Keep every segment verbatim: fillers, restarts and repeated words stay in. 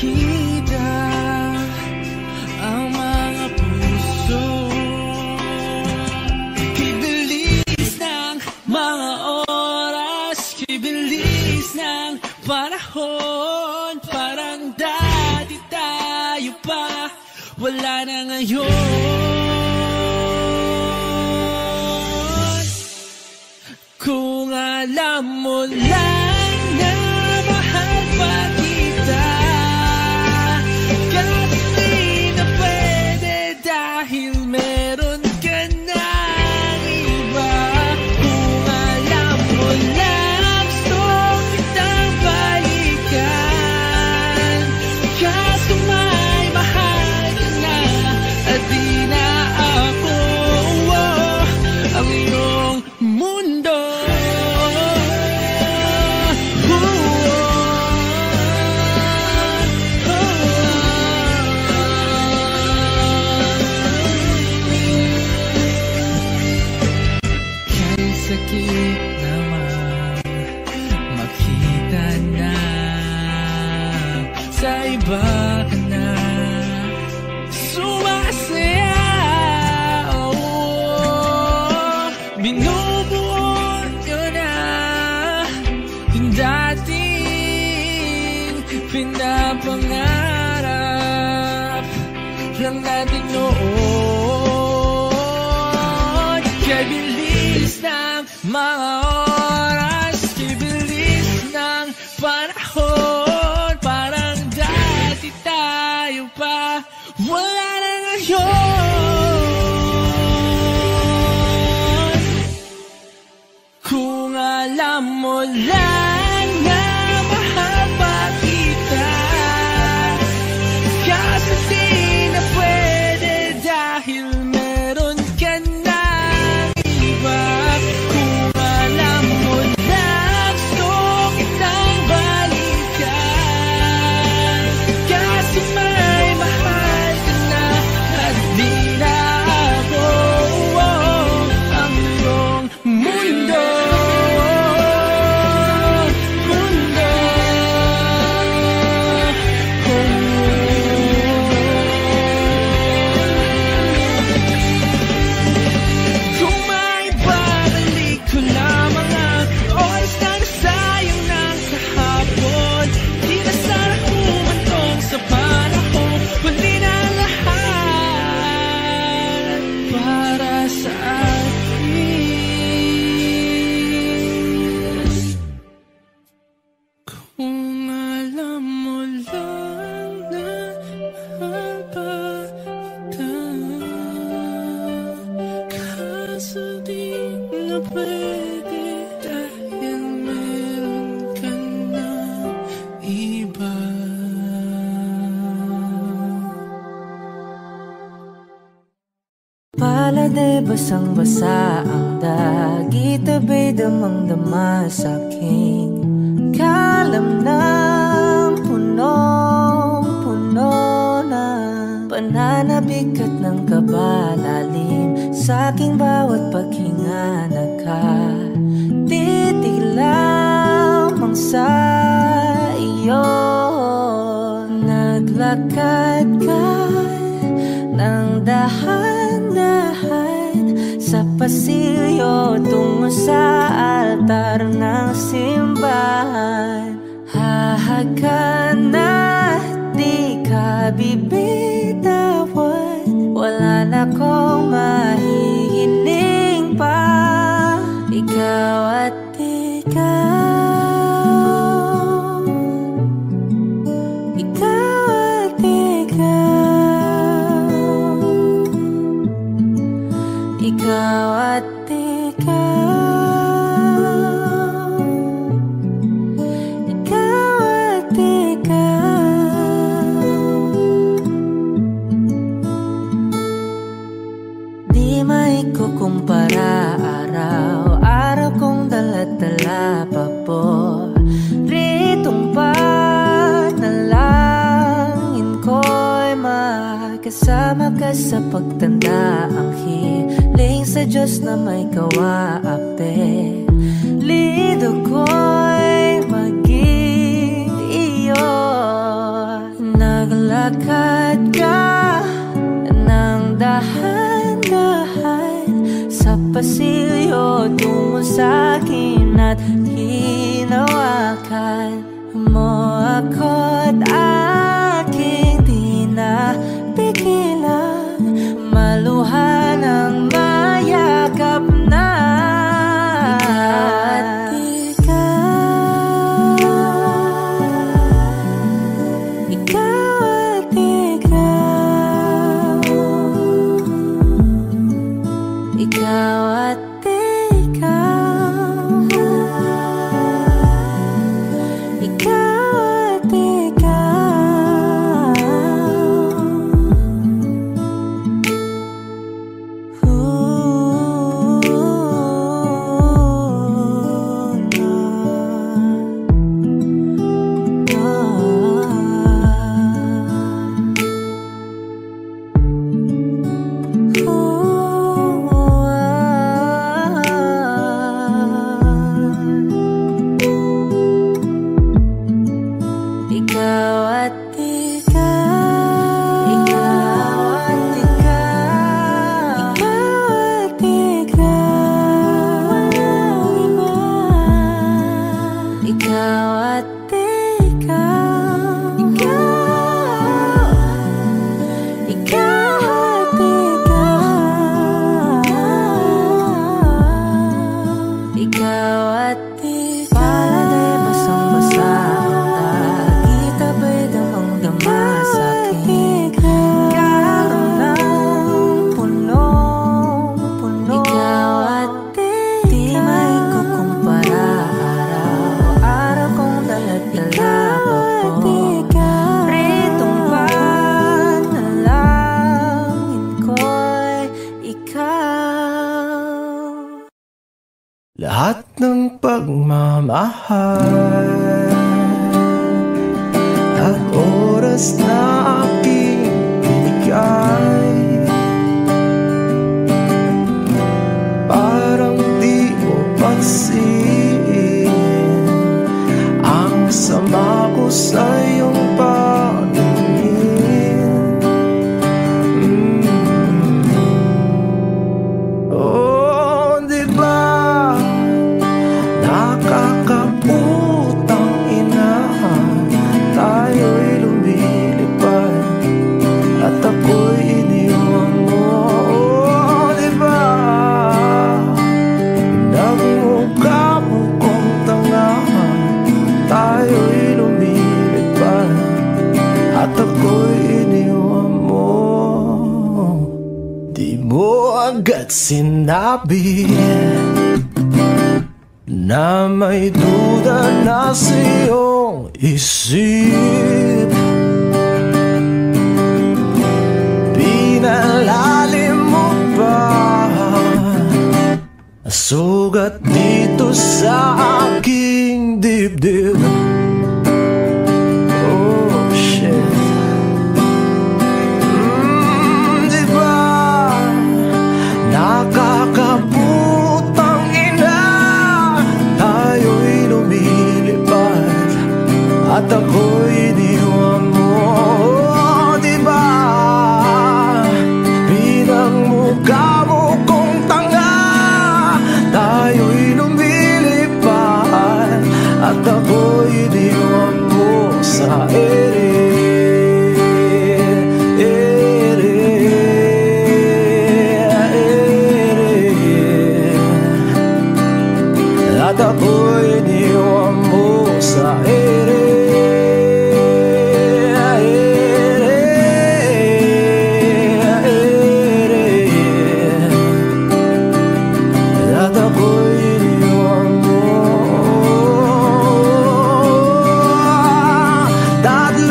makita ang mga puso. Kibilis ng mga oras, kibilis ng panahon. Parang dati tayo pa, wala na ngayon. Kung alam mo lang na mahal pa kita, kahit di na pwede dahil meron ka ng iba. Kung alam mo lang gusto kitang balikan, kaso may mahal ka na at di na ako, oh, ang iyong mundo. Sakit naman makita na sa iba ka na sumasaya. Oh, binubuo nyo na yung dating pinapangarap lang natin noon. Kaya bilis ng mga oras, kibilis ng panahon. Parang dati tayo pa, wala na ngayon. Kung alam mo lang na mahal pa kita, kasi di na pwede dahil meron ka ng iba. Kung alam mo lang gusto kitang balikan, kasi may mahal ka na at di na ako, oh, ang iyong mundo. Mundo. Kung may babalik ko lamang ang oras na nasayang ng kahapon, di na sana humantong sa panahon. Huli na lahat para sa atin. Kung alam mo lang na mahal pa kita, kaso di na pwede dahil meron ka na iba. Palade basang-basa ang dagit, abay damang-dama sa aking kalam ng punong-puno na pananabik at ng kabalalim sa aking bawat paghinga. Nakatitig lamang sa iyo, naglakad ka ng dahan-dahan sa pasilyo tungo sa altar ng simbahan. Hahagan at di ka bibitawan, wala na kong mahihiling pa. Ikaw at ikaw, ikaw at ikaw, ikaw at ikaw, ikaw at ikaw. Di maikukumpara araw-araw kong dala-dala pa po ritong panalangin ko'y makasama ka sa pagtanda. Ang hiling sa Diyos na may kawaape, lido ko'y maging iyo. at hinawakan mo ako't aking di na pigilan, maluha ng mayakap na. Lahat ng pagmamahal at oras na aking binigay, parang di mo pansin ang sama ko sa iyong paningin. mm. Oh, di ba nakakaputang ina, tayo'y lumilipad at ako'y iniwan mo. Oh, diba nagmukha mo kong tanga, tayo'y lumilipad at ako'y iniwan mo. Di mo agad sinabi na may duda na sa iyong isip, pinalalim mo pa sugat dito sa aking dibdib. Oh shit. mm, Diba nakakaputang ina, tayo'y lumilipad at ako'y iniwan mo. Oh, diba pinagmukha mo kong tanga, tayo'y lumilipad at ako'y iniwan mo sa ere. At ako'y iniwan mo sa ere, ere, ere. At ako'y iniwan mo. Tatlo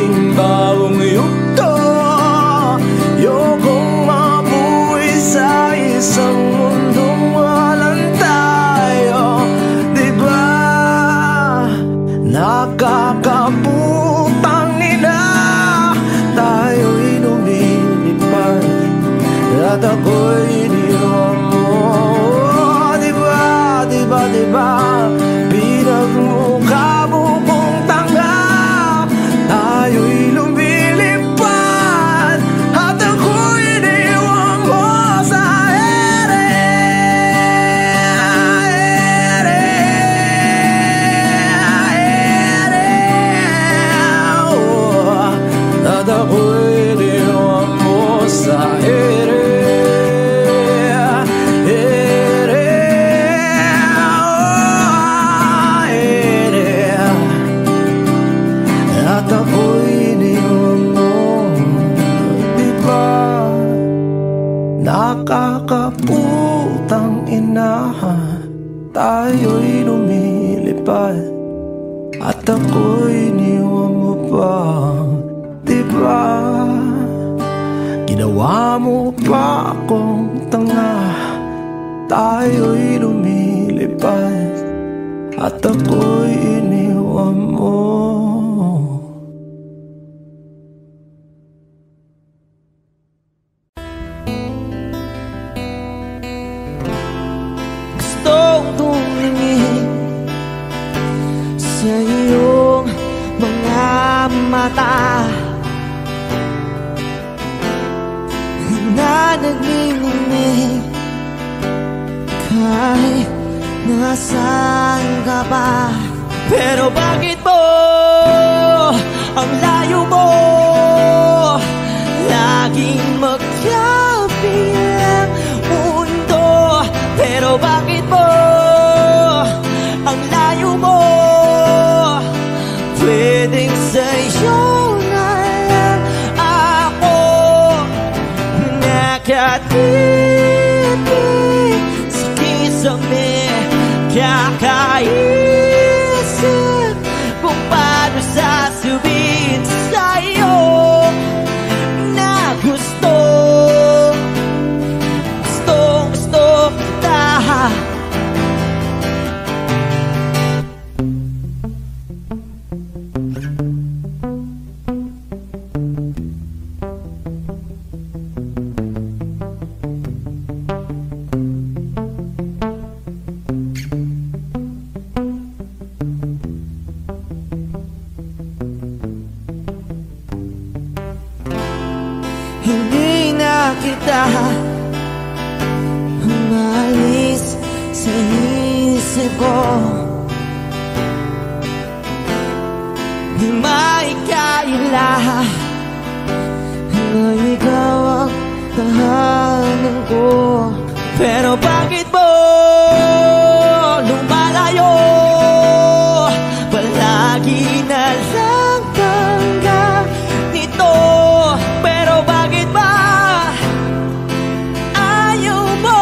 aking bagong yugto. Ayokong mabuhay sa isang mundong walang tayo. Diba nakakaputang ina, tayo'y lumilipad at ako'y iniwan mo. Diba, diba, diba, pinagmukha mo kong tanga, tayo'y lumilipad at ako'y iniwan mo sa ere, ere, ere, oh, at ako'y iniwan mo sa ere. Nakakaputang ina, tayo'y lumilipad at ako'y iniwan mo pa. Diba ginawa mo pa akong tanga, tayo'y lumilipad at ako'y iniwan mo. Sa iyong mga mata na nagniningning, kahit nasaan ka ba. Pero bakit mo ang layo mo laging magkabi ang mundo? Pero bakit mo ang layo mo? Pwedeng sa'yo na lang ako nakatitig sa kisame, kakaisip kung paano sasabihin sa'yo na gusto, gusto, gusto kita. Hindi na kita umalis sa isip ko, di maikaila na ikaw ang tahanan ko. Pero bakit mo lumalayo? Palagi na lang tangga nito. Pero bakit ba ayaw mo?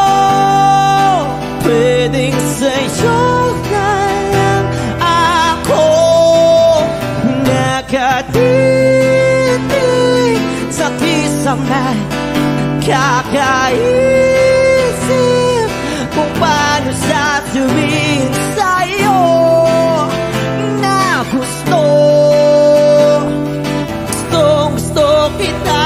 Pwedeng sa'yo na lang ako nakatitig sa kisame, kakaisip kung paano sasabihin sa'yo na gusto, gusto, gusto kita.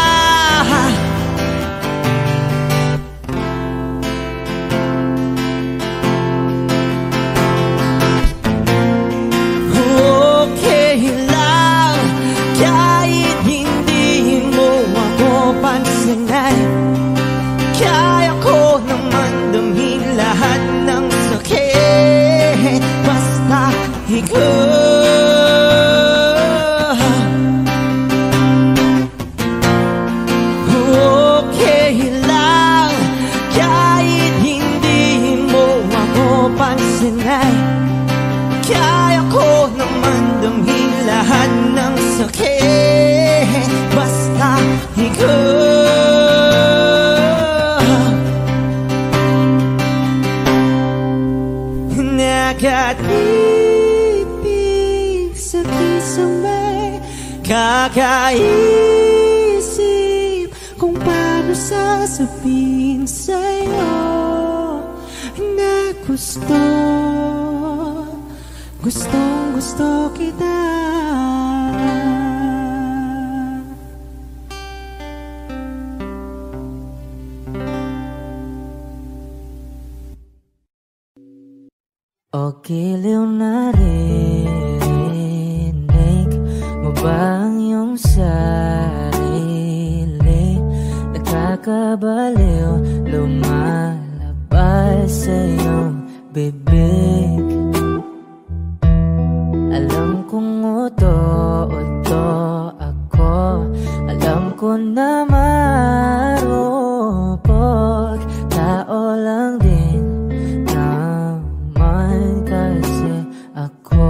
Okay lang kahit hindi mo ako pansinin, kaya ko naman damhin lahat ng sakit basta ikaw. Okay lang kahit hindi mo ako pansinin, kaya ko naman damhin lahat ng sakit Kakaisip kung paano sasabihin sa'yo na gusto, gustong gusto kita. O giliw na rinig mo ba ang iyong sarili? Nakakabaliw, lumalabas sa iyong bibig. Alam kong uto-uto ako, alam ko na marupok, tao lang din naman kasi ako.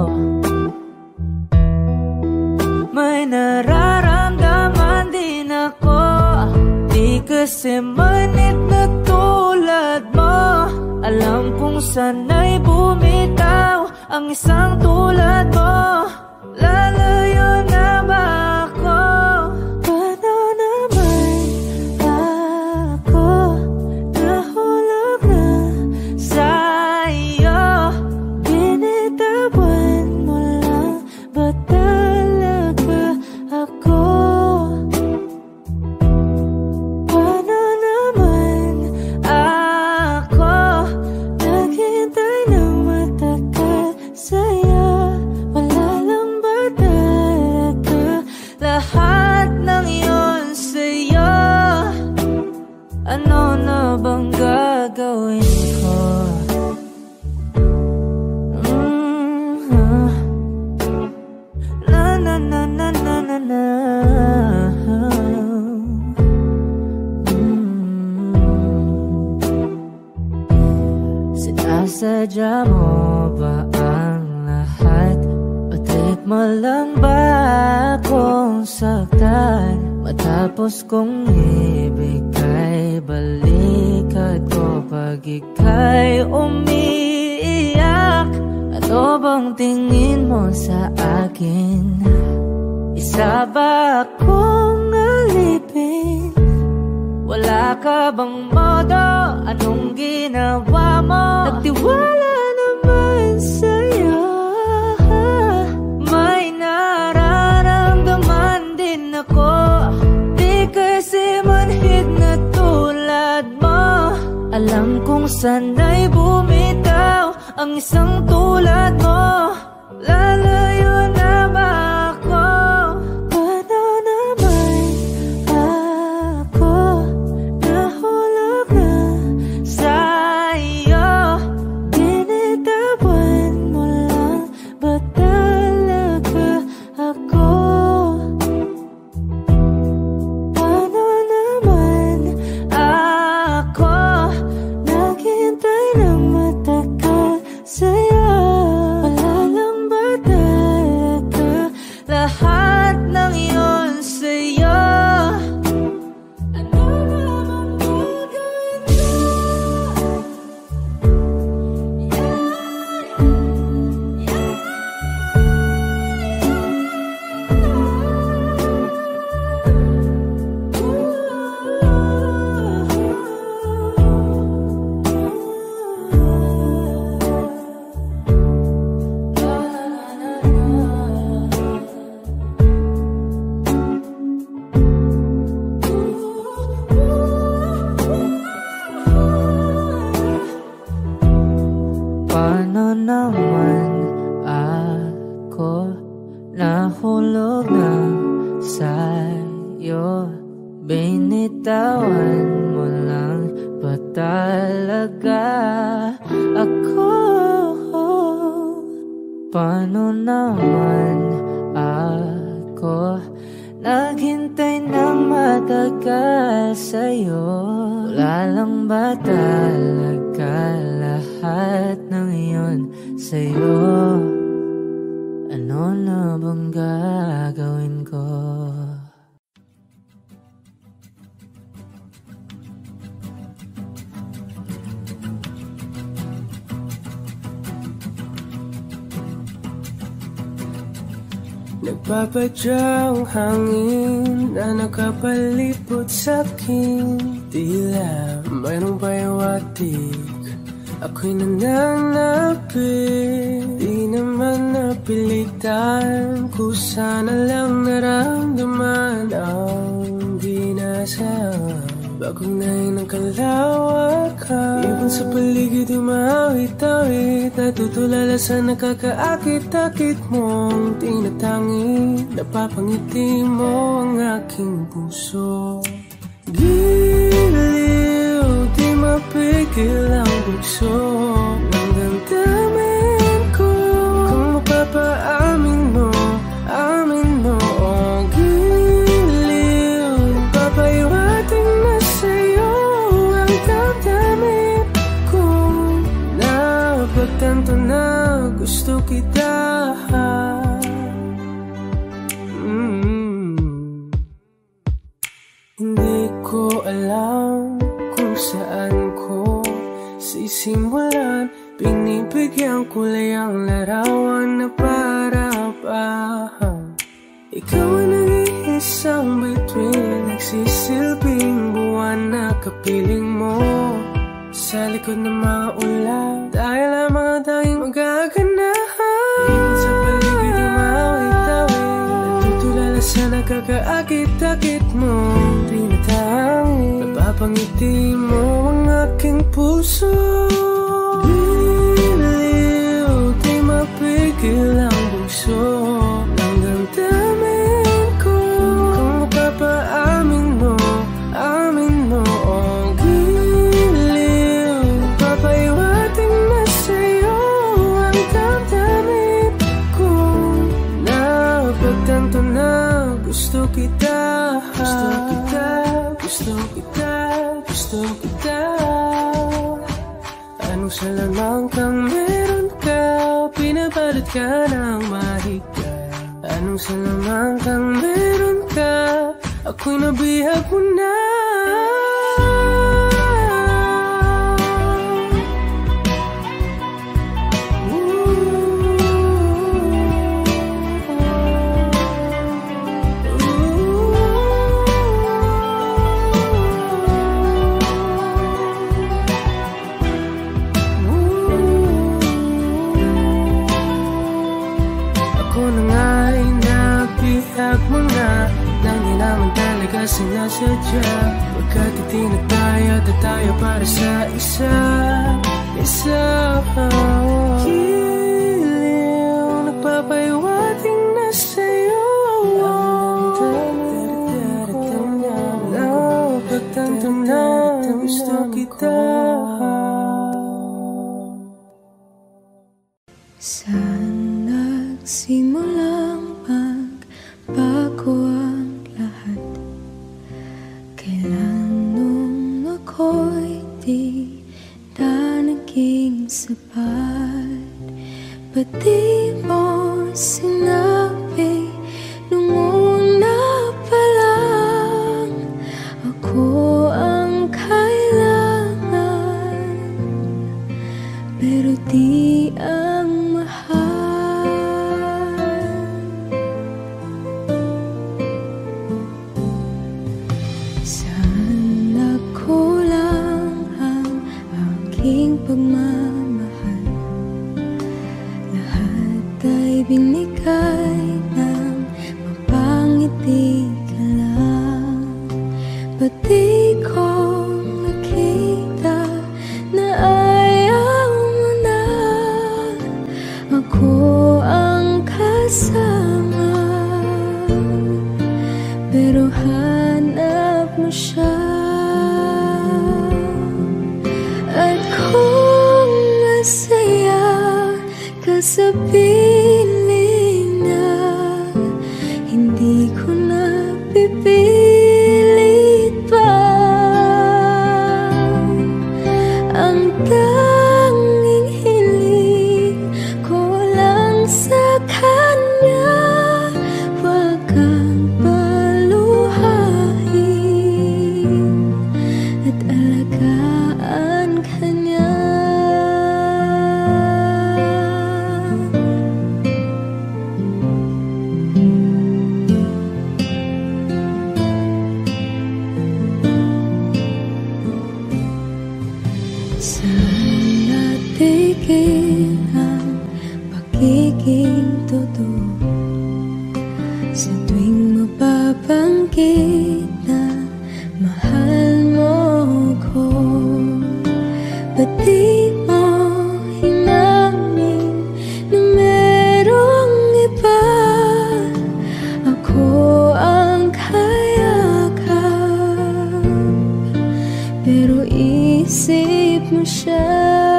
May nararamdaman din ako, di kasi manit na tulad mo. Alam kong sana'y bumitaw ang isang tulad mo. Lalayo na ba ako? Paano naman ako nahulog na sa'yo? Binitawan mo lang ba talaga ako? Paano naman ako naghintay ng matagal sa'yo? Wala lang ba talaga lahat ng yun sa'yo? Ano na bang gagawin ko? Mm-hmm. Na na na na na na na. Sinasadya mo ba ang lahat? O trip mo lang ba akong saktan? Matapos kong ibigay balikat ko pag ika'y umiiyak. Ano bang tingin mo sa akin? Isa ba akong alipin? Wala ka bang modo? Anong ginawa mo? Nagtiwala naman sa'yo. May nararamdaman din ako, di kasi manhid na tulad mo. Alam kong sana'y bumitaw ang isang tulad mo. Lalayo na ba ako? Paano naman ako nahulog na sa'yo? Binitawan mo lang ba talaga ako? Paano naman ako naghintay ng matagal sa'yo? Wala lang ba talaga lahat ng yun sa'yo? Ano naman gagawin mo? Paano naman ako nahulog na sa'yo? Binitawan mo lang ba talaga ako? Paano naman ako naghintay ng matagal sa'yo? Wala lang ba talaga lahat ng iyon sa'yo? Ano na bang gagawin ko? Nagpapadyang hangin na nakapalipot sa'kin. Tila mayroong payawatik, ako'y nananapit. Di naman napilitan, kusana lang naramdaman ang ginasaan. Bagong nahin ng kalawakan, ibon sa paligid umawit-awit, natutulala sa nakakaakit-akit mong tinatangi. Napapangiti mo ang aking puso. Giliw, di mapigil ang bugso ng damdamin ko. Kung mapapaamin mo, amin mo, oh, giliw, papaiwating na sa'yo ang damdamin ko. Napagtanto na gusto kita. Hindi ko alam kung saan ko sisimulan. Binibigyan kulay ang larawan na para-parahan. Ikaw ang nag-iisang bituin, nagsisilbing buwan na kapiling mo. Sa likod ng mga ulan, dahil ang mga tanging magaganahan. Ibon sa paligid umawit-awit, natutulala sa nakakaakit-akit mo. Napapangiti mo ang aking puso. Giliw, di mapigil ang bugso ng damdamin ko. Kung mapapaamin mo, amin mo, oh, giliw, papaiwating na sa'yo ang damdamin ko. Napagtanto na gusto kita. Gusto kita, gusto kita, gusto kita. Anong salamang kang meron ka, pinabalot ka ng mahigpit. Anong salamang kang meron ka, ako'y nabihag mo na. Sinasadya, pagkat itinag tayo at tayo para sa isa, isa. Giliw, nagpapaiwating na sa'yo. Napagtanto na gusto kita. Saan nagsimulang magbago ang lahat? Kailan nung ako'y di na naging sapat? Ba't di mo sinabi nung una pa lang ako ang kailangan, pero di ang mahal? Saan nagkulang ang aking pagmamahal? Lahat ay binigay ng mapangiti ka lang. Ba't di ko nakita na ayaw mo na ako ang kasama? Pero hanap mo siya. At kung masaya ka sa piling na, hindi ko na pipilit pa. Ang tanging hiling ko lang sa kanya, wag kang paluhain at alagaan ka niya. nababanggit na mahal mo ko. Ba't di mo hinamin na merong iba? Ako ang kayakap, pero isip mo siya.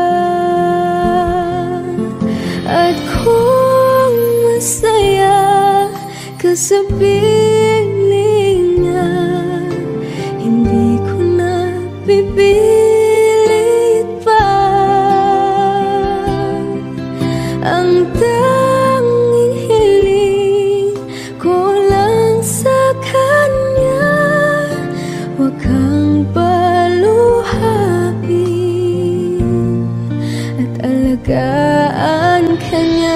At kung masaya ka sa piling niya, hindi ko na pipilit pa. Ang tanging hiling ko lang sa kanya, huwag kang paluhain at alagaan ka niya.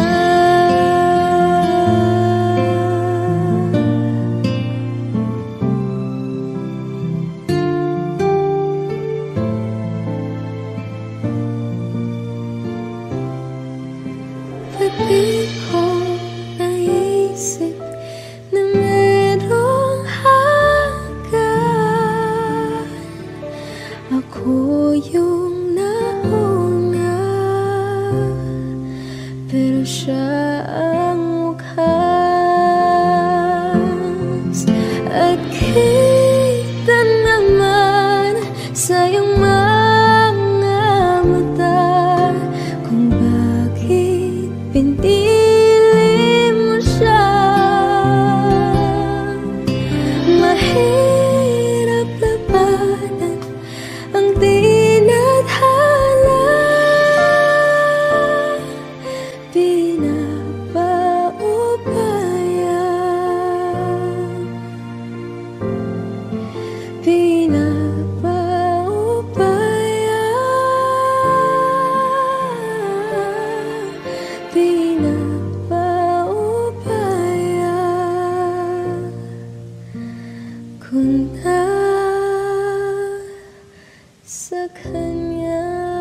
Di ko naisip na merong hanggan. Ako yung nauna, pero siya ang wakas. At kita naman sa iyong mga mata kung bakit pinili mo siya. Mahirap labanan ang tinadhana, pinapaubaya, pinapaubaya, pinapaubaya ko na sa kanya.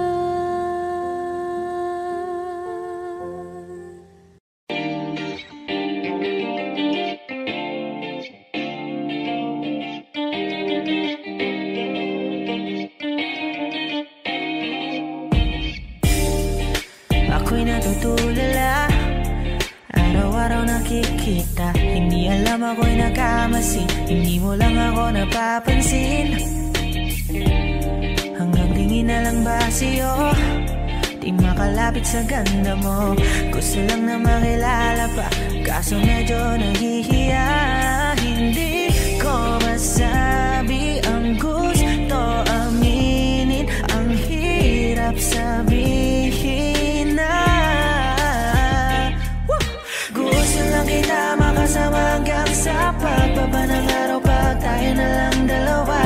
Ako'y natutulala, araw-araw nakikita. Hindi alam ako'y nakamasi, hindi mo lang ako napapansin. Hanggang tingin na lang ba sa'yo, di makalapit sa ganda mo. Gusto lang na makilala pa, kaso medyo nahihiya. Hindi ko masabi ang gusto aminin, ang hirap sabihin na. Woo! Gusto lang kita makasama hanggang sa pagbaba ng araw, pag tayo na lang dalawa.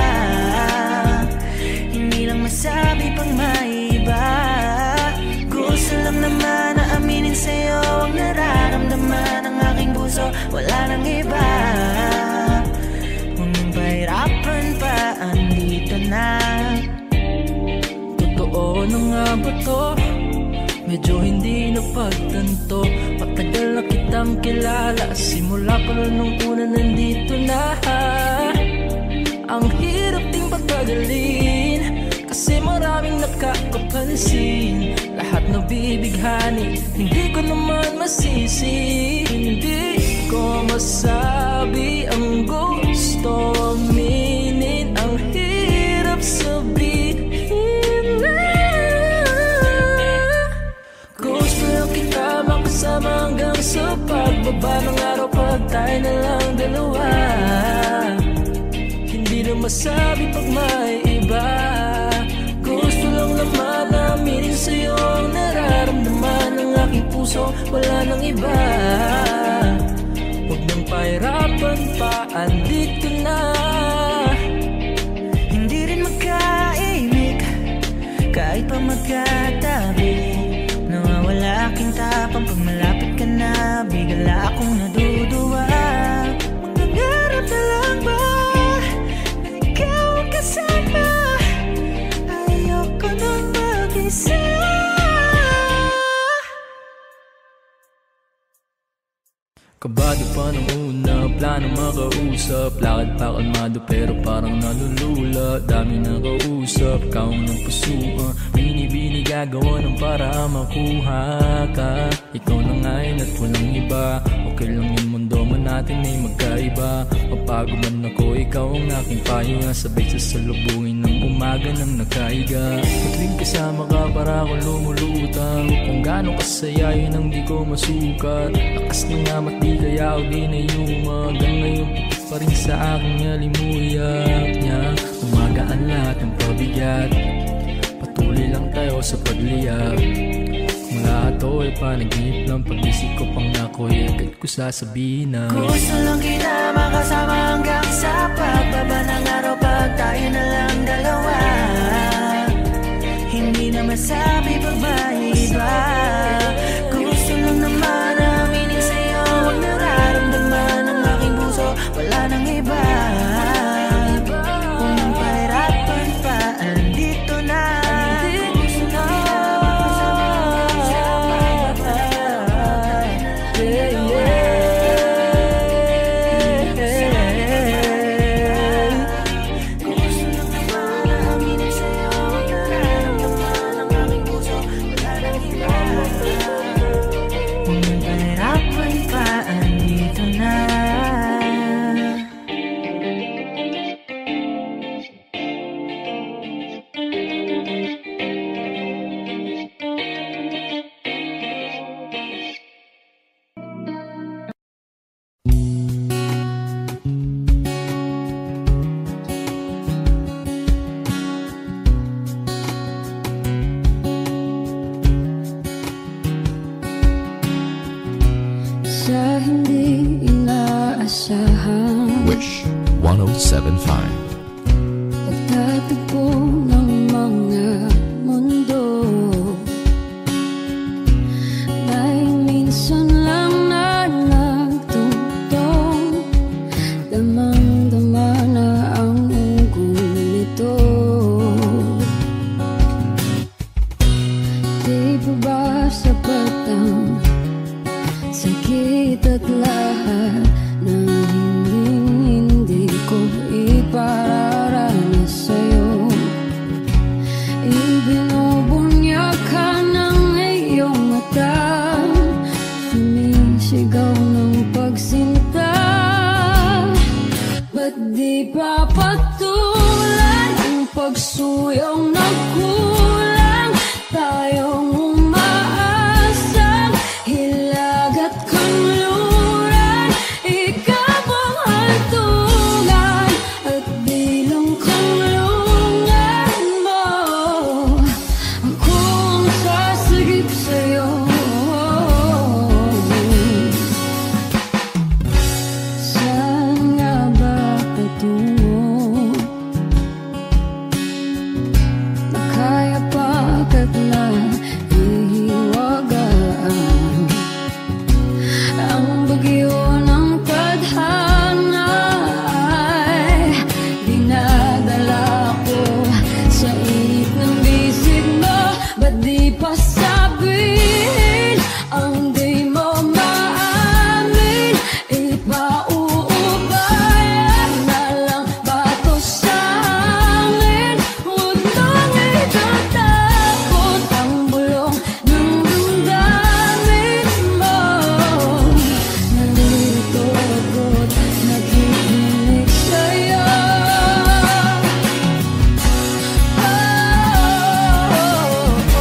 Hindi lang masabi pang maiba. Gusto lang naman na aminin sa'yo ang nararamdaman ng aking puso, wala nang iba. Kung nang pahirapan pa, andito na. Totoo na nga ba to? Medyo hindi napagtanto. Matagal na kitang kilala, simula pa rin nung una nandito na. Ang hirap ding patagalin, kasi maraming nakakapansin. Lahat nabibighani, hindi ko naman masisi. Hindi ko masabi ang gusto aminin, ang hirap sabihin na. Gusto lang kita makasama hanggang sa pagbaba ng araw, pag tayo na lang dalawa. Hindi na masabi pag may iba. Gusto lang naman aminin sa'yo ang nararamdaman ng aking puso, wala nang iba. Huwag nang pahirapan pa, andito na. Hindi rin magkaimik, kahit pa magkatabi. Nawawala aking tapang pag malapit ka na, bigla akong naduduwa. Mangangarap na lang ba na ikaw ang kasama? Ayoko nang mag-isa. Kabado pa nung una, wala na makausap. Lakad pa kalmado pero parang nalulula. Dami na kausap, kaong ng pusuan. Binibini gagawa ng para makuha ka. Ikaw na ngayon at walang iba. Okay lang yung mundo man natin ay magkaiba. Mapagod man ako, ikaw ang aking pahinga. Sabay sasalubungin ng umaga nang nakahiga. Tuwing kasama ka para ako lumulutang. Kung gaano kasaya yun ang di ko masukat. Lakas ng amat di kaya ako di na yuma. Hanggang ngayon pitik pa rin sa aking alimuyak niya. Umagaan lahat ng pabigat. Patuloy lang tayo sa pagliyap. Kung lahat to ay panaginip lang, pag-isip ko pang ako'y agad ko sasabihin na gusto lang kita makasama hanggang sa pagbaba ng araw. Pag tayo na lang dalawa, hindi na masabi pag may iba. Gusto lang naman aminin sa'yo ang nararamdaman ng aking puso. Wala nang iba. Kung nang pahirapan pa, andito na. Wish one oh seven point five. Pagtatagpo ng mga mundo, may minsan lang na nagtutong. Damang-dama na ang ugol nito. Di ba ba sapat ang sakit at lahat na hindi ko ipararanas sa'yo? Ibinubunya ka ng iyong mata, sumisigaw ng pagsinta. Ba't di pa patulan ang pagsuyong na kulang? Tayong umaasang hilag at kanluran. Ikaw ang hantungan at bilang kanlungan mo. Akong sasagip sa'yo. Saan nga ba patungo? Nakaya pagkat na ihiwagaan ang bagyo ng tadhana ay dinadala ko sa init ng bisig mo. Ba't di pa sabihin ang di mo maamin? Ipauubayan na lang ba to sa amin? Huwag nang itatakot ang bulong ng damdamin mo. Nalilito ako't nakikinig sa'yo. Oh, oh,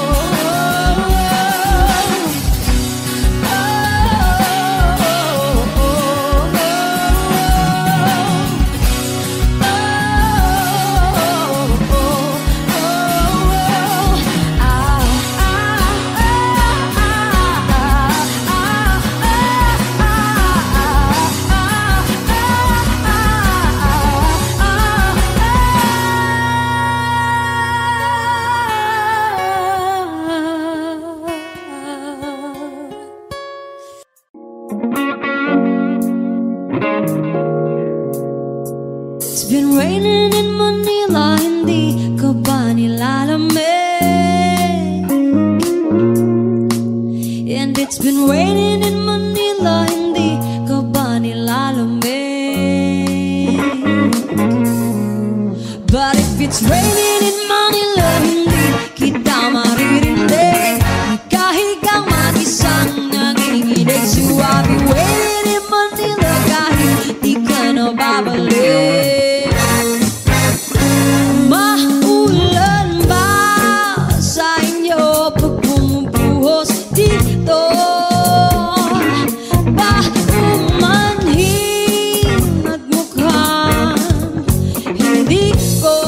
it's been raining in Manila, hindi ka ba nilalamig? And it's been raining in Manila, hindi ka ba nilalamig? if it's raining in Manila, hindi kita maririnig. Ikahigang mag-isang nanginginig. So I'll be waiting in Manila kahit di ka na babalik. Maulan ba sa inyo pag bumubuhos dito? Ba umanhin at mukhang hindi ko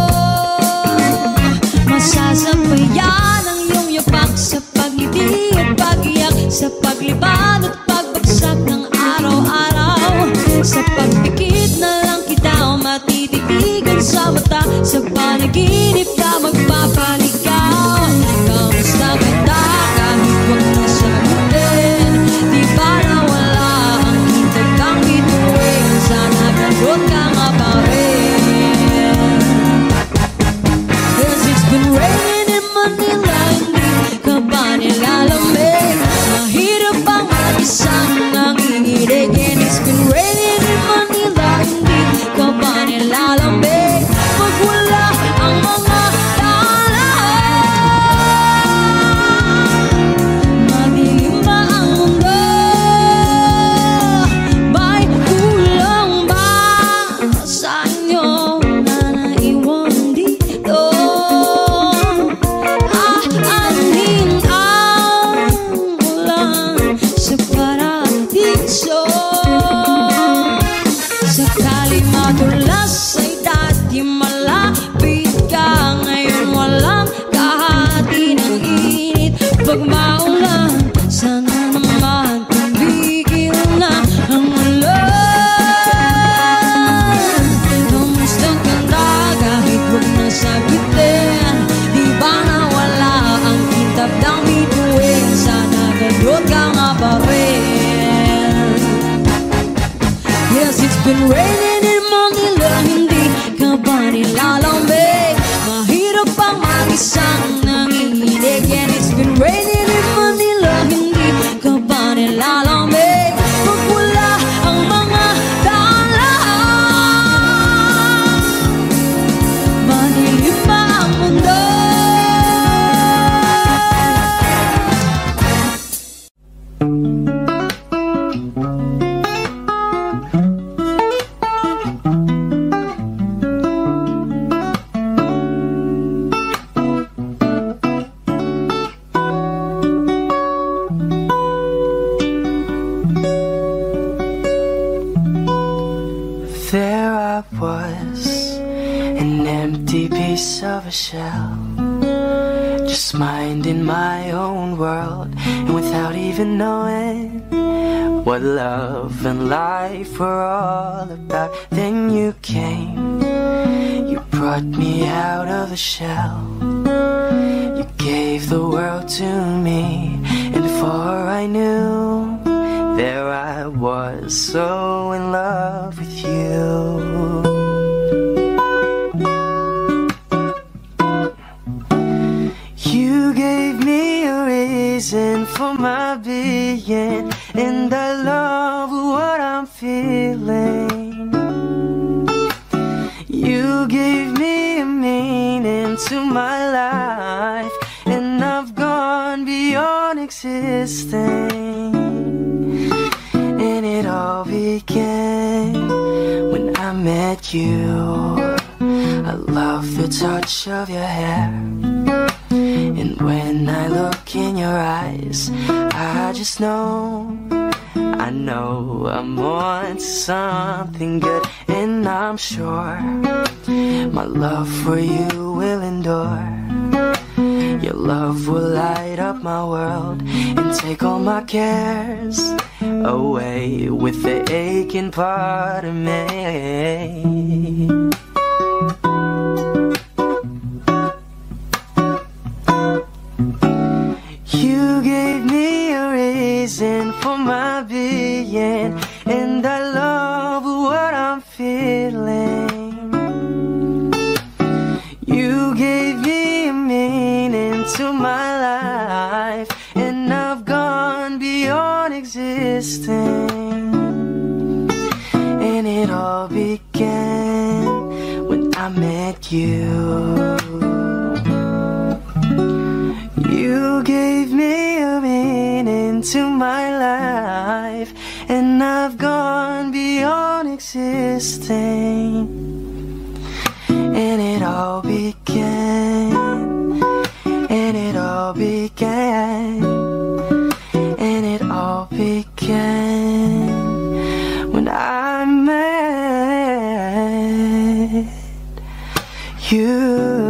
masasabayan ang iyong yapak sa pag-ibig at pag-iyak, sa paglibad at pagbagsak ng araw-araw. Sa pagpikit na lang kita o matititigan sa mata, sa panaginip ka magpapaligaw. Kamusta kita kahit huwag na sagutin? Di ba na wala ang hintag kang bituin? Sana gagot ka nga pa rin. Cause it's been raining in Manila, hindi ka ba nilalamig? Mahirap bang mag-isang nanginginig? And it's been raining in Manila, hindi ka ba nilalamig? Pag wala ang mga daan, madilim ba ang mundo? May kulang ba sa inyo na naiwan dito? Ah, anhin ang ulan sa paradiso. Sakali madulas ay dati malapit ka, ngayon walang kahati ng init. Pag maulan, sana naman tumigil na ang ulan. Kamusta ka na kahit huwag na sagutin? Di ba na wala ang kintab ng bituin? Sana gagot ka nga pa rin. Yes, it's been raining in Manila, hindi ka ba nilalamig? Mahirap bang mag-isang nanginginig? And it's been raining in Manila, hindi ka ba nilalamig? Pag wala ang mga daan, madilim ba ang mundo? There I was, an empty piece of a shell, just minding my own world, and without even knowing what love and life were all about. Then you came, you brought me out of the shell, you gave the world to me, and before I knew, there I was, so in love with you. You gave me a reason for my being, and I love what I'm feeling. You gave me a meaning to my life, and I've gone beyond existing. And it all began when I met you. I love the touch of your hair, and when I look in your eyes, I just know, I know I'm on to something good. And I'm sure my love for you will endure. Your love will light up my world and take all my cares away with the aching part of me. You gave me a reason for my being, and I love what I'm feeling. You gave me a meaning to my life, and I've gone beyond existing. And it all began when I I met you. You gave me a meaning to my life, and I've gone beyond existing. And it all began, and it all began, and it all began when I met you.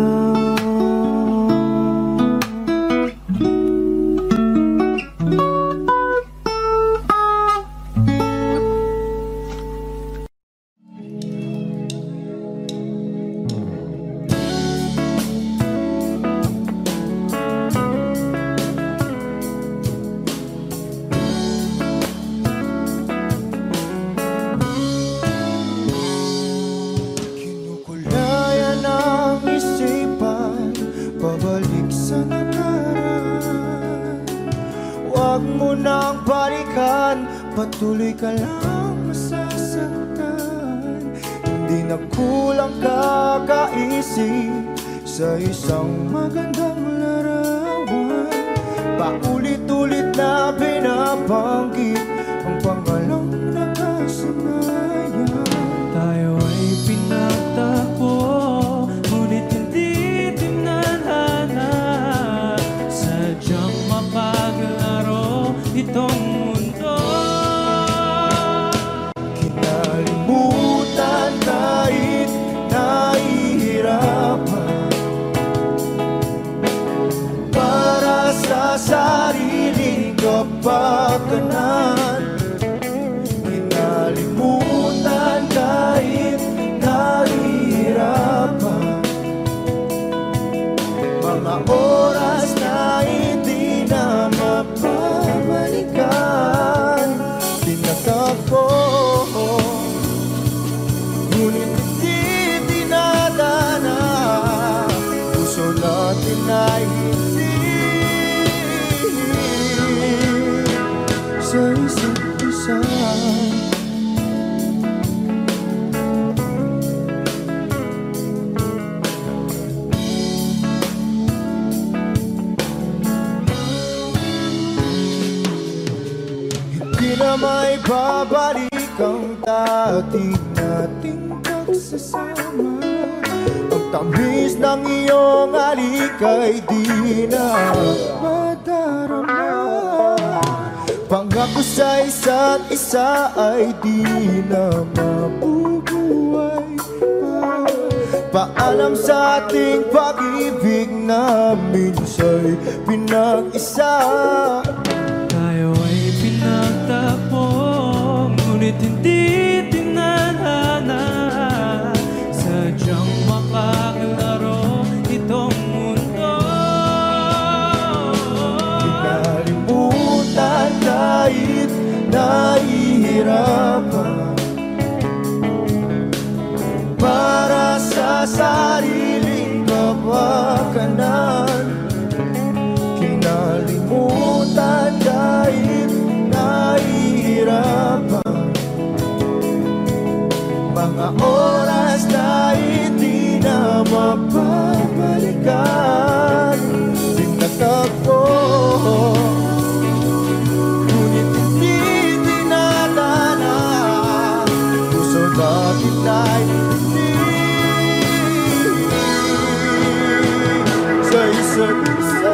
Patuloy ka lang masasaktan. Hindi na kulang kakaisip sa isang magandang larawan. Paulit-ulit na binabanggit ang pangalang nakasanayan. Tayo ay pinagtagpo, ngunit hindi tinadhana. Sadyang mapaglaro itong sariling kapakanan. Kinalimutan kahit nahihirapan. Mga oras na hindi na mapabalikan. Tinatagpo, ngunit hindi dinadana. Puso natin ay sa isa't isa. Hindi na may babalik ang dati nating pagsasama. Ang tamis ng iyong halik ay di na madarama. Pangako sa isa't isa ay di na mabubuhay pa. Paalam sa ating pag-ibig na minsa'y pinag-isa. Tayo ay pinagtagpo, ngunit hindi tinadhana. Sadyang makaglaro itong mundo. Kinalimutan kahit nahihirapan. Para sa sariling kapakanan. Kinalimutan kahit nahihirapan. Mga oras na hindi na mapabalikan. Tinatagpo, ngunit hindi dinadana. Puso natin ay hindi sa isa't isa.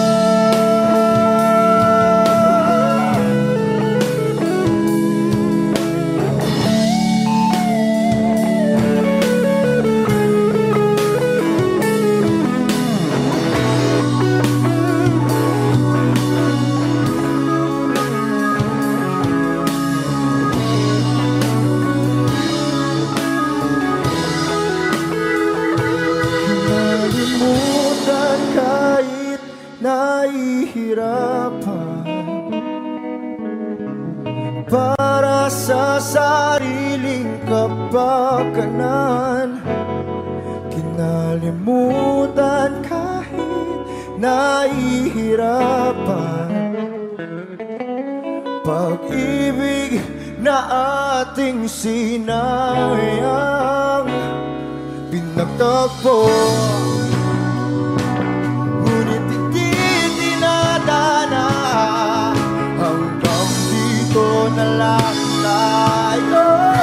Para sa sariling kapakanan. Kinalimutan kahit nahihirapan. Pag-ibig na ating sinayang. pinagtagpo. Ngunit hindi dinadana, hanggang dito na lang tayo.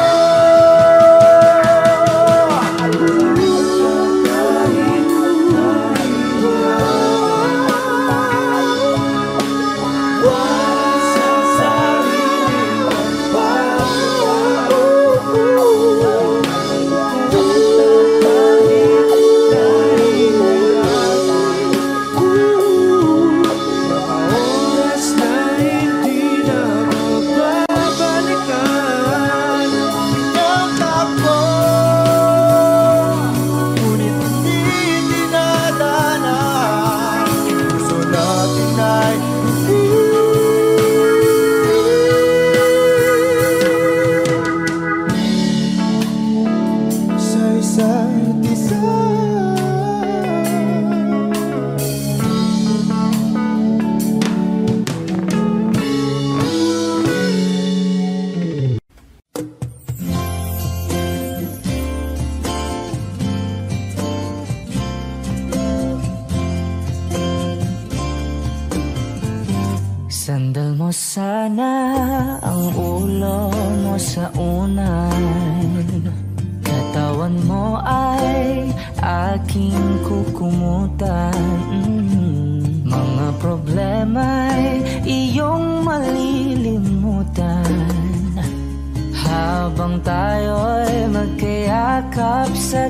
Sandal mo sana ang ulo mo sa unan, katawan mo ay aking kukumutan. mm. Mga problema'y iyong malilimutan, habang tayo'y magkayakap sa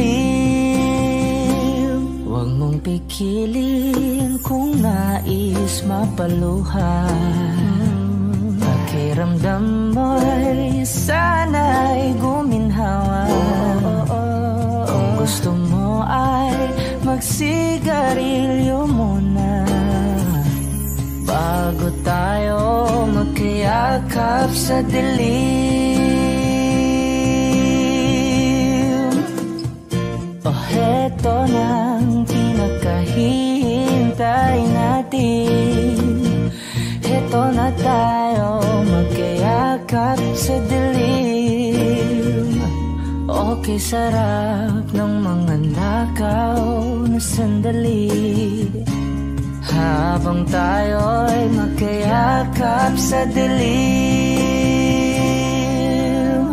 dilim. Huwag mong pikilin kung nais mapaluhan, pakiramdam mo'y sana'y guminhawa. Kung gusto mo ay magsigarilyo muna, bago tayo magkayakap sa dilim. O heto nang pinakahihintay natin, heto na tayo magkayakap sa dilim. Okay, sarap ng mga nakaw na sandali, habang tayo'y magkayakap sa dilim.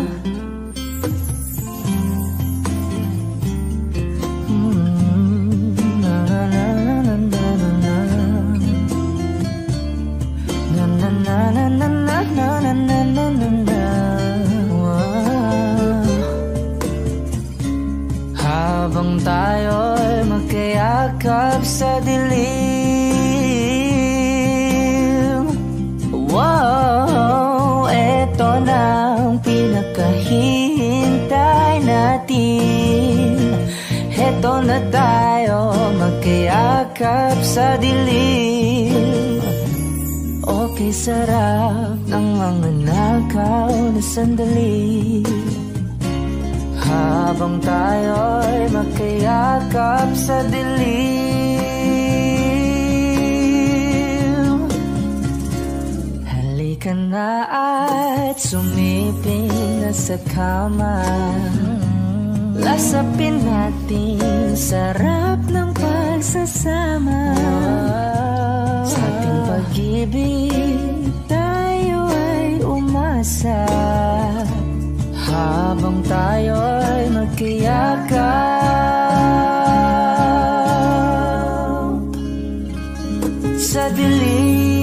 mm, na na na na na na na na na na na na na na na na na. Wow. Habang tayo'y magkayakap sa dilim. Wow, eto na ang pinakahihintay natin, eto na tayo magkayakap sa dilim. Okay, sarap ng mga nakaw na sandali, habang tayo'y magkayakap sa dilim. Halika na at sumiping na sa kama, lasapin natin sarap ng pagsasama. Sa ating pag-ibig tayo ay umasa, habang tayo'y magkayakap sa dilim.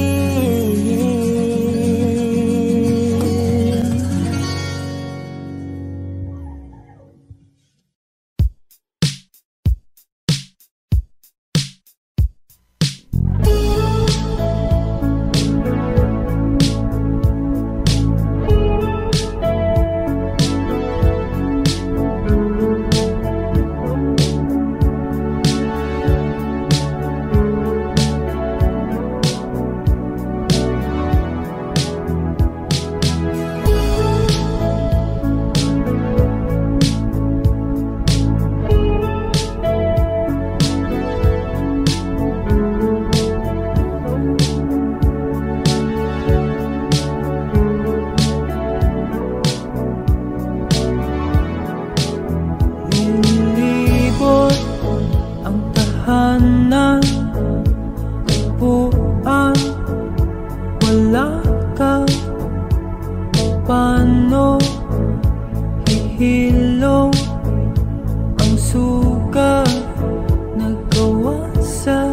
ilong ang suka nagawa sa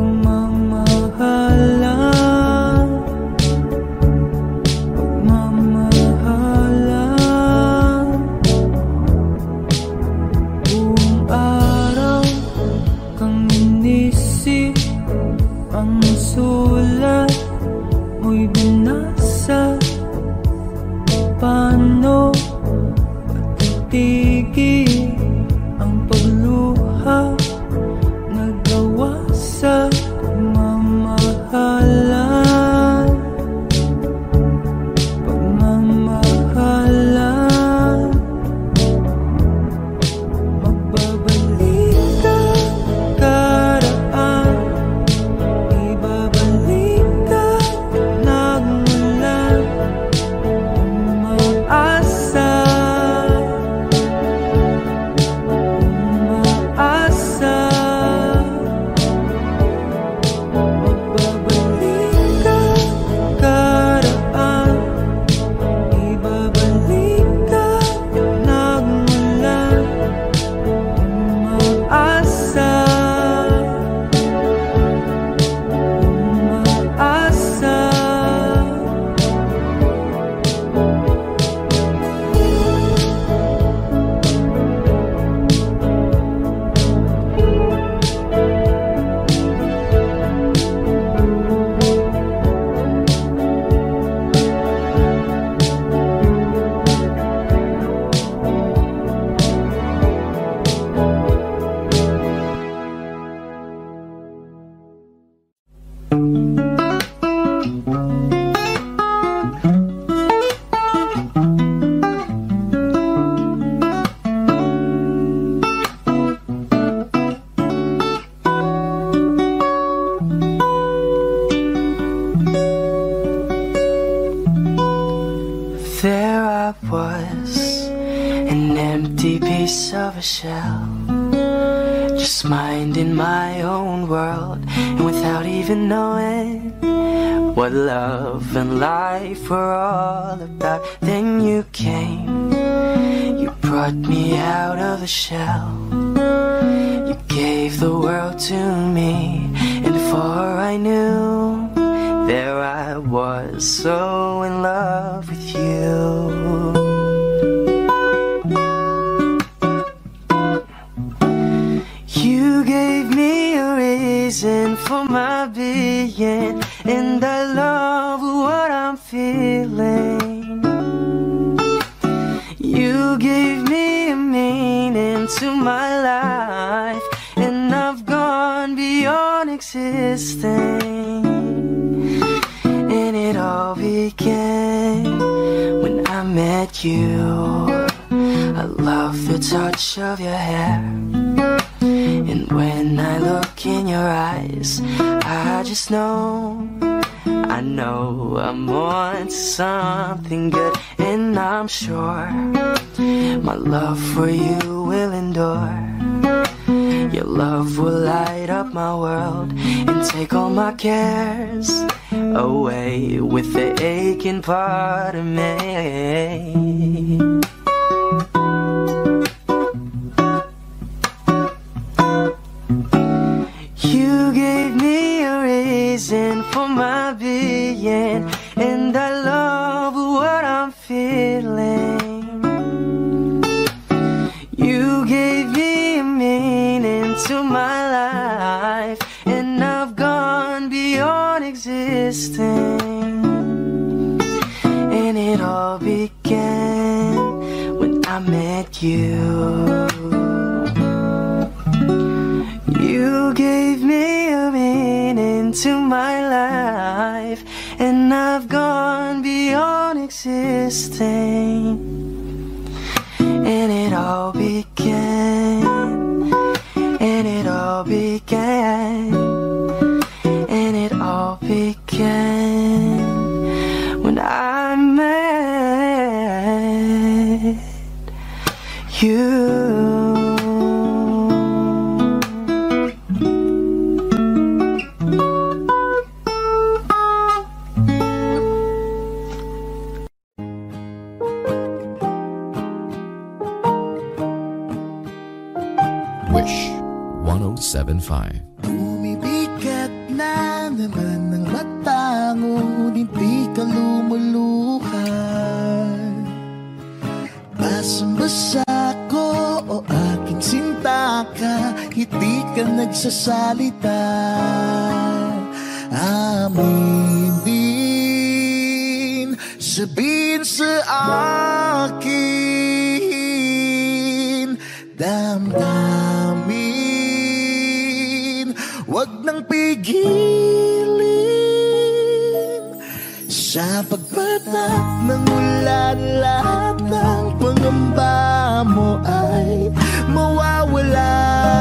pagmamahalan, pagmamahalan. Buong araw kang inisip, ang sulat mo'y binasa. Paano pagtitigil ang pagluha nagawa sa pagmamahalan, pagmamahalan. Magbabalik ka karaan, ibabalik ka nagmulan. Umaasa, umaasa. Magbabalik ka karaan, ibabalik ka nagmulan. Umaasa, umaasa. There I was, an empty piece of a shell, just minding my own world, and without even knowing what love and life were all about. Then you came, you brought me out of the shell, you gave the world to me, and before I knew, there I was, so in love with you. You gave me a reason for my being, and I love what I'm feeling. You gave me a meaning to my life, and I've gone beyond existing. And it all began when I met you. I love the touch of your hair, and when I look in your eyes, I just know, I know I'm on to something good. And I'm sure my love for you will endure. Your love will light up my world and take all my cares away with the aching part of me. You gave me a reason for my being, and I love what I'm feeling. You gave me a meaning to my life, and I've gone beyond existing. And it all began when I met you. You gave me a meaning to my life, and I've gone beyond existing. And it all began, and it all began, and it all began when I met you. Wish one oh seven point five. Bumibigat na naman ang mata mo, hindi ka lumuluhan. Basang-basa ko o aking sinta ka, hindi ka nagsasalita. Aminin, sabihin sa akin, damdamin, wag nang pigilin. Sa pagpatak ng ulan, lahat ng pangamba mo ay mawawala.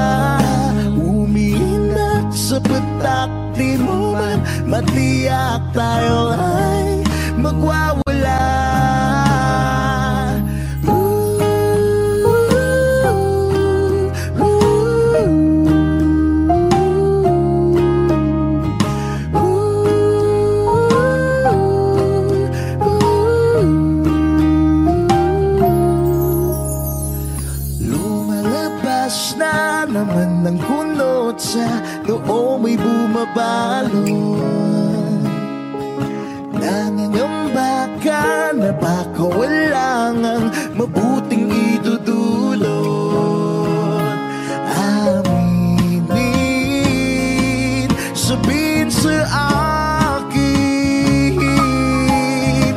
Umiinak sa patak, di mo man matiyak, tayo ay magwawala. Naman ng kunot sa noo mo'y bumabalon. Nangangamba ka na baka walang ang mabuting idudulot. Aminin, sabihin sa akin,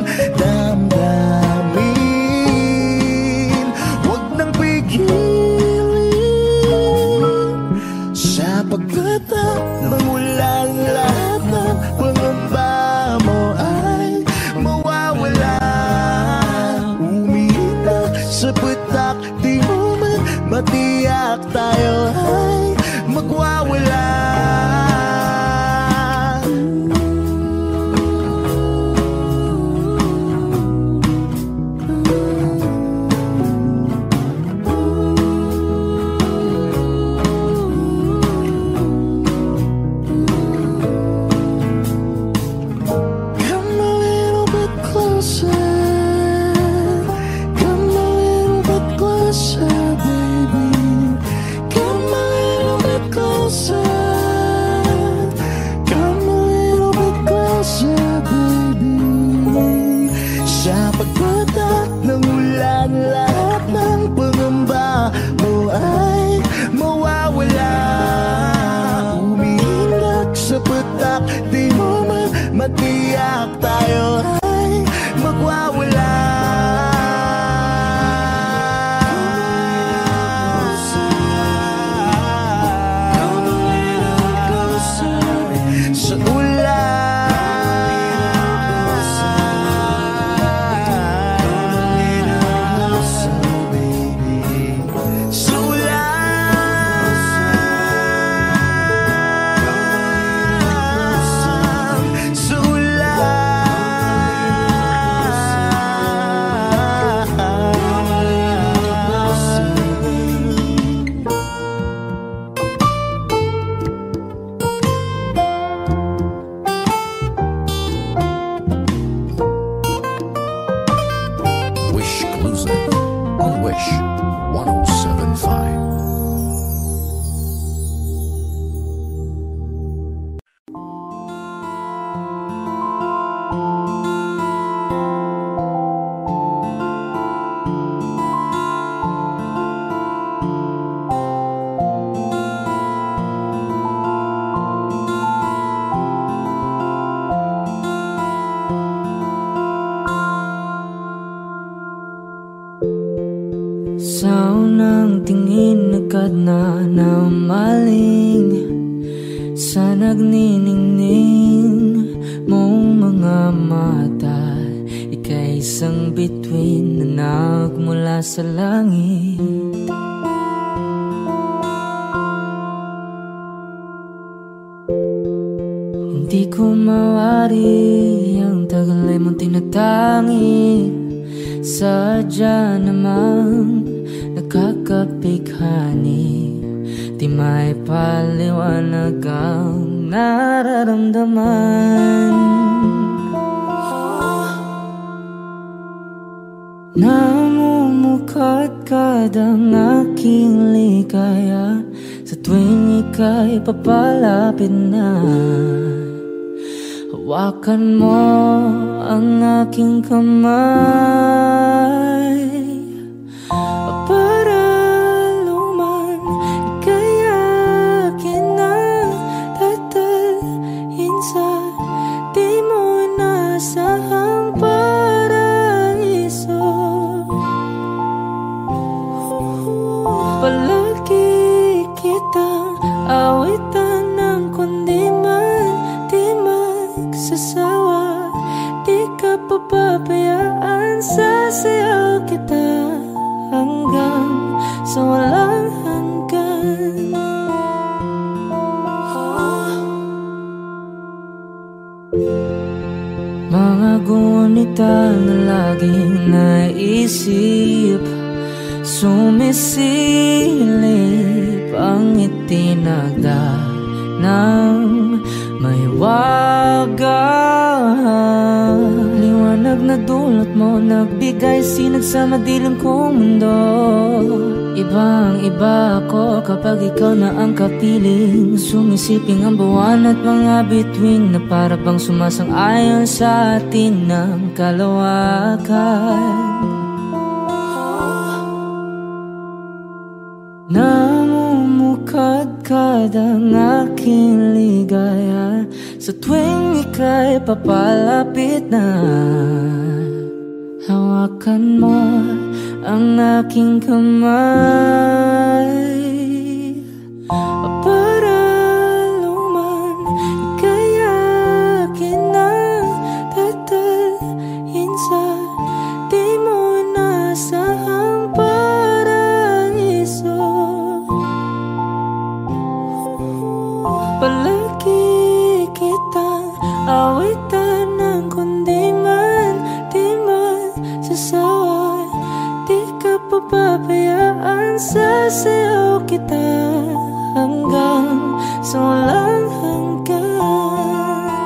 damdamin, wag nang pigilin. Pagkatak ng ulan, lahat ng pangamba mo ay mawawala. Umiinak sa patak, di mo man matiyak, tayo ay magwawala. Matiyak, tayo ay magwawala. Come a little closer sa ulan. Come a little closer, baby. Sa Sa unang tingin agad na namaling sa nagniningning mong mga mata. Ika'y isang bituin na nagmula sa langit. Hindi ko mawari ang tagal ay mong tinatangi. Sadya namang nakakapighani, di may paliwanag ang nararamdaman. Namumukhat lumukad-kad ang aking ligaya sa tuwing ika'y papalapit na. Hawakan mo ang aking kamay para luman ika'y akin na tatalhin sa di mo inasahang paraiso. Palagi kitang awitan ng kundi man di magsasawa. Di ka papabayaan, sasayaw kita hanggang sa walang hanggan. Mga gunita na laging naisip, sumisilip ang itinagda ng mahiwagang liwanag na dulot mo, nagbigay sinag sa madilim kong mundo. Ibang iba ako kapag ikaw na ang kapiling, sumisiping ang buwan at mga bituin na para bang sumasang-ayon sa atin ng kalawakan. Namumukad-kad ang aking ligaya sa tuwing ika'y papalapit na. Hawakan mo ang aking kamay para luman ika'y akin na tatalhin sa di mo inasahang paraiso. Palagi kitang awitan ng kundi man di magsasawa. Di ka papabayaan, sasayaw kita hanggang sa walang hanggan.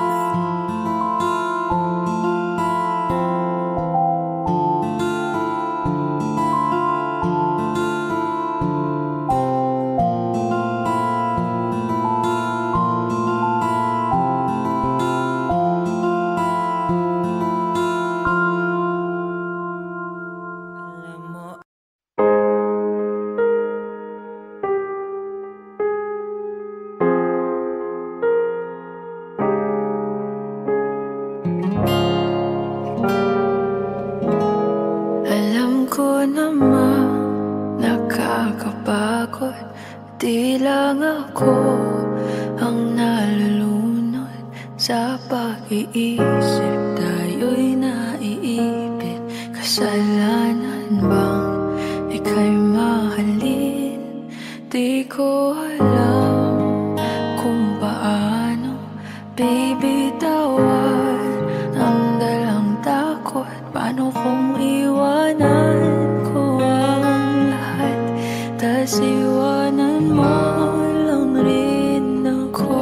Alam ko naman nakakapagod, di lang ako ang nalulunod sa pag-iisip. Tayo'y naiipit, kasalanan bang ika'y mahalin? Di ko alam kung paano bibitawan ang dalang takot. Paano kung iwanan ko ang lahat, tas iwanan mo lang rin ako?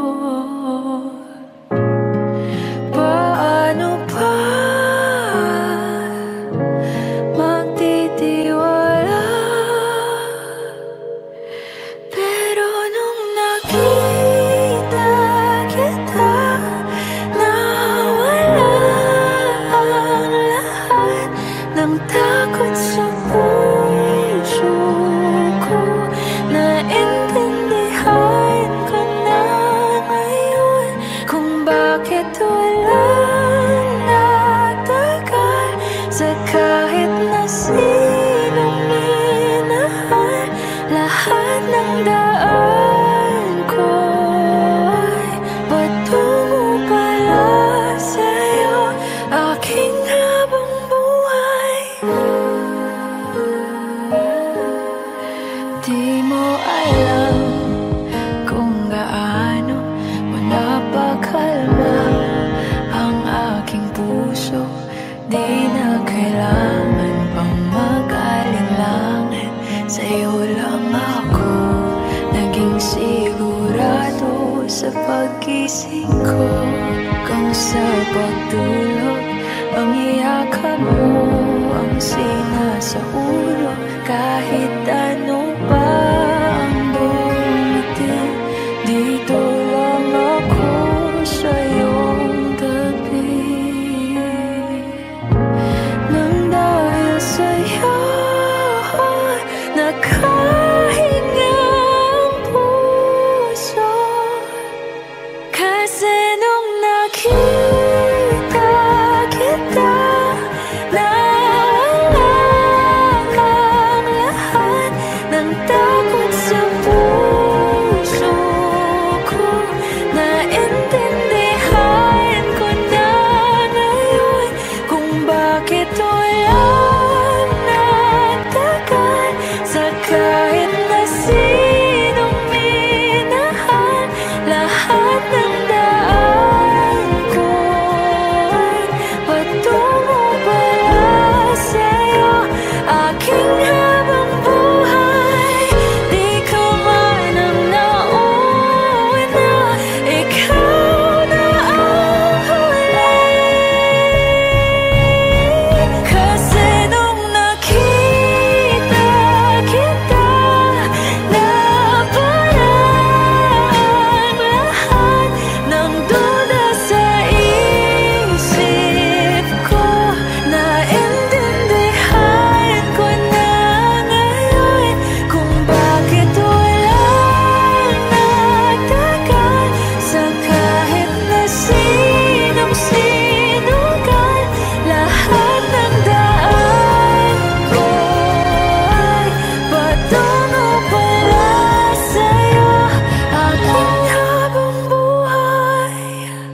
Paano pa magtitiwala? Pero nung nakita kita, nawala ang lahat ng takot sa puso ko. Naintindihan ko na ngayon kung bakit walang natagal sa kahit na sinong minahal. Lahat ng daan ko ay patungo pala sa'yo, aking habang buhay. Di mo alam kung gaano mo napakalma ang aking puso. Di na kailangan pang mag-alinlangan, sa'yo lang ako naging sigurado sa pag-gising ko. Kung sa pagtulog ang iyakan mo ang sinasaulo, kahit ano pa ang dumating, dito lang ako sa iyong tabi. Nang dahil sa'yo nakahingang puso, kasi nung nakita kita, nawala ang lahat ng takot sa puso ko. Naintindihan ko na ngayon kung bakit walang nagtagal sa kahit na sinong minahal. Lahat ng daan ko ay patungo pala sa'yo, aking habang buhay. Di ka man ang nauna, ikaw na ang huli. Kasi nung nakita kita, naparang lahat ng duda sa isip ko. Naintindihan ko na ngayon kung bakit walang nagtagal sa kahit na sinong sinugal. Lahat ng daan ko ay patungo pala sa'yo, aking habang buhay.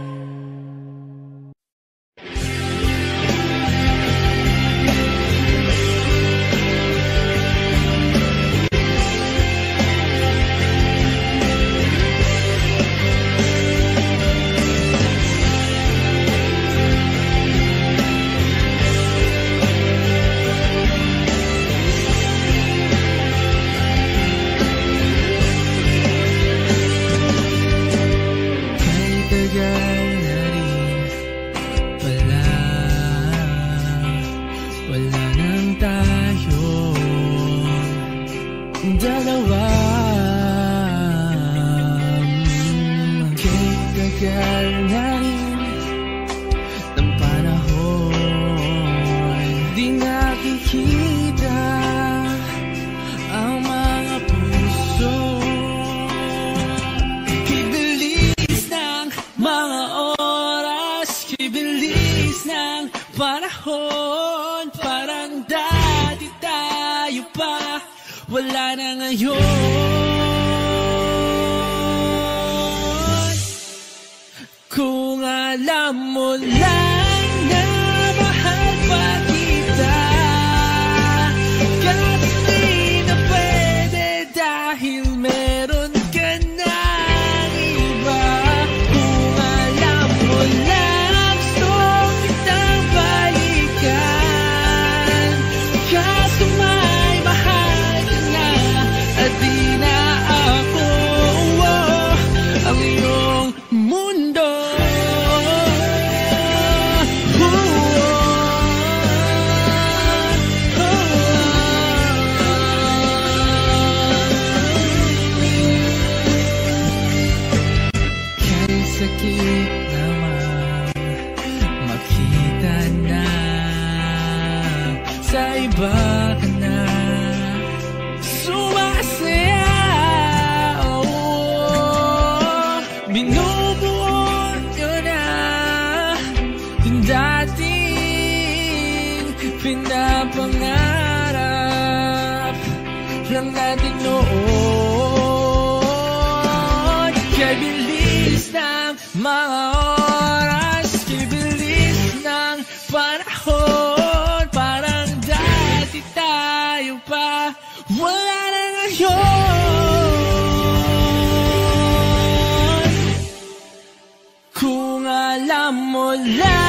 Ang tagal na rin pala, wala nang tayong dalawa. Kay tagal na rin ng panahon, di nakikita ang mga puso. Kibilis ng mga oras, kibilis ng panahon. Parang dati tayo pa, wala na ngayon. Kung alam mo lang na mahal pa kita, kahit di na pwede dahil meron ka ng iba. Kung alam mo lang gusto kitang balikan, kaso may mahal ka na at di na ako. Oh, ang iyong mundo. Kahit sakit naman makita na sa iba ka na sumasaya. Oh, binubuo nyo na yung dating pinapangarap lang natin noon. Kaya bilis ng mga oras, kaya bilis ng panahon. Parang dati tayo pa, wala na ngayon. Kung alam mo lang